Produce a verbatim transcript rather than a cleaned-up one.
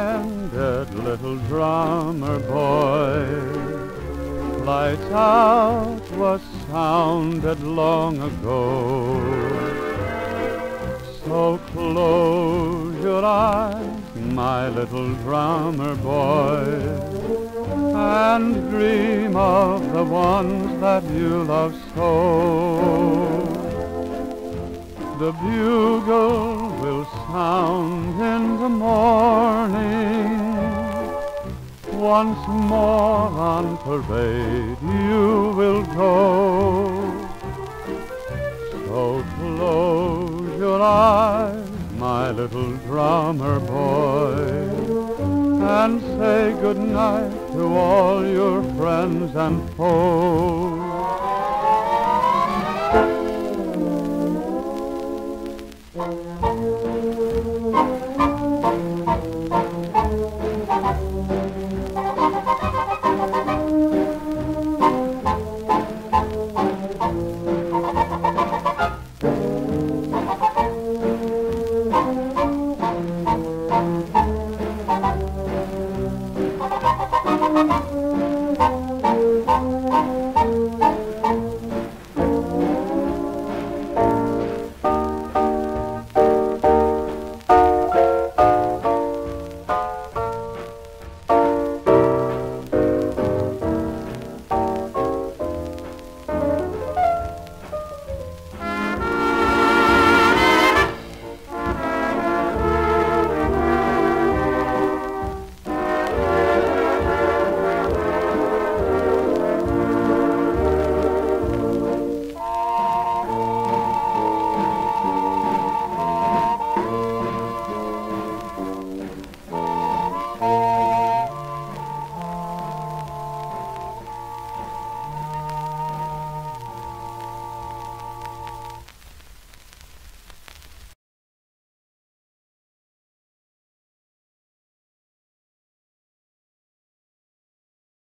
ended, little drummer boy. Lights out was sounded long ago. So close your eyes, my little drummer boy, and dream of the ones that you love so. The bugle will sound in the morning. Once more on parade you will go. So close your eyes, my little drummer boy, and say good night to all your friends and foes. Thank you.